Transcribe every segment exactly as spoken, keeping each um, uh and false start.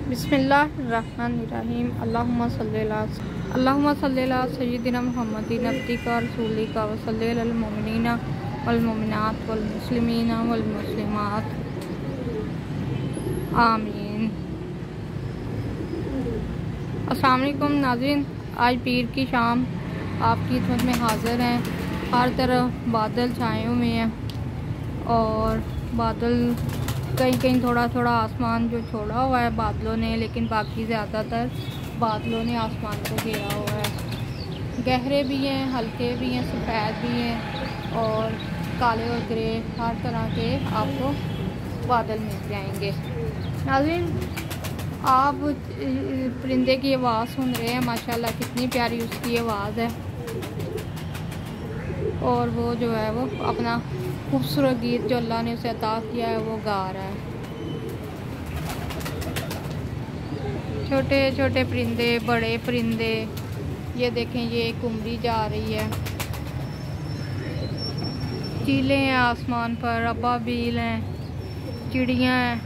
बिस्मिल्लाहिर्रहमानिर्रहीम। अल्लाहुम्मा सल्ली अला अल्लाहुम्मा सल्ली अला सय्यिदिना मुहम्मदिन अब्दिका व रसूलिका व सल्ली अलल मुमिनीना वल मुमिनात वल मुस्लिमीना वल मुस्लिमात आमीन। अस्सलाम वालेकुम नाज़रीन, आज पीर की शाम आपकी खिदमत में हाज़िर हैं। हर तरफ बादल छाए हुए हैं और बादल कहीं कहीं थोड़ा थोड़ा आसमान जो छोड़ा हुआ है बादलों ने, लेकिन बाकी ज़्यादातर बादलों ने आसमान को घेरा हुआ है। गहरे भी हैं, हल्के भी हैं, सफ़ेद भी हैं और काले और ग्रे, हर तरह के आपको बादल मिल जाएंगे। नाज़रीन, आप परिंदे की आवाज़ सुन रहे हैं, माशाल्लाह कितनी प्यारी उसकी आवाज़ है और वो जो है वो अपना खूबसूरत गीत जो अल्लाह ने उसे अता किया है वो गा रहा है। छोटे छोटे परिंदे, बड़े परिंदे, ये देखें, ये कुमरी जा रही है, चीले हैं आसमान पर, अबाबील हैं, चिड़ियाँ हैं।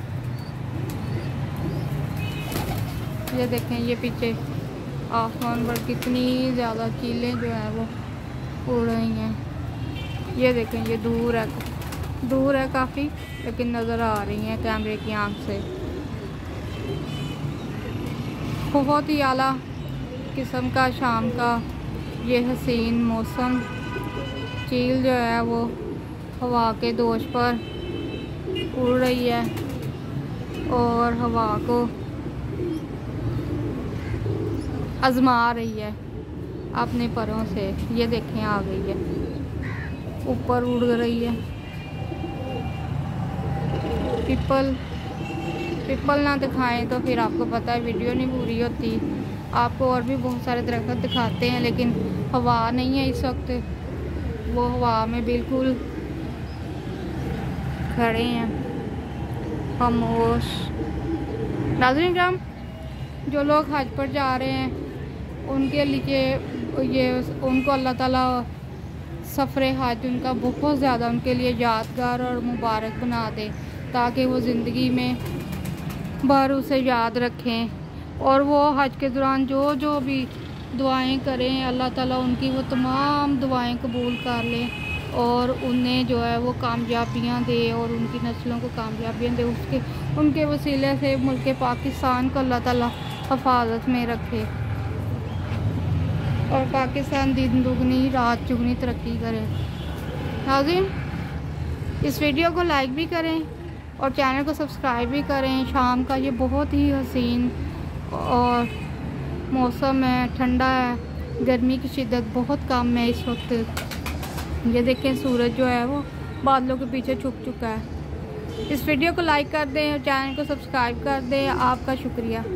ये देखें, ये पीछे आसमान पर कितनी ज़्यादा चीलें जो है वो उड़ रही हैं। ये देखें, ये दूर है, दूर है काफ़ी, लेकिन नज़र आ रही हैं कैमरे की आंख से। बहुत ही आला किस्म का शाम का ये हसीन मौसम। चील जो है वो हवा के दोष पर उड़ रही है और हवा को आजमा रही है अपने परों से। ये देखें, आ गई है, ऊपर उड़ रही है। पिपल पिपल ना दिखाएं तो फिर आपको पता है वीडियो नहीं पूरी होती। आपको और भी बहुत सारे दरख्त दिखाते हैं, लेकिन हवा नहीं है इस वक्त, वो हवा में बिल्कुल खड़े हैं खामोश। नाज़रीन किराम, जो लोग हज पर जा रहे हैं उनके लिए ये उनको अल्लाह ताला सफ़र हज उनका बहुत ज़्यादा उनके लिए यादगार और मुबारक बना दे, ताकि वो ज़िंदगी में बार उसे याद रखें और वो हज के दौरान जो जो भी दुआएं करें अल्लाह ताला उनकी वो तमाम दुआएं कबूल कर लें और उन्हें जो है वो कामयाबियाँ दे और उनकी नस्लों को कामयाबियाँ दे। उसके उनके वसीले से मुल्क पाकिस्तान को अल्लाह ताला हिफाजत में रखे और पाकिस्तान दिन दुगनी रात चुगनी तरक्की करे। नाज़रीन, इस वीडियो को लाइक भी करें और चैनल को सब्सक्राइब भी करें। शाम का ये बहुत ही हसीन और मौसम है, ठंडा है, गर्मी की शिद्दत बहुत कम है इस वक्त। ये देखें, सूरज जो है वो बादलों के पीछे छुप चुका है। इस वीडियो को लाइक कर दें और चैनल को सब्सक्राइब कर दें। आपका शुक्रिया।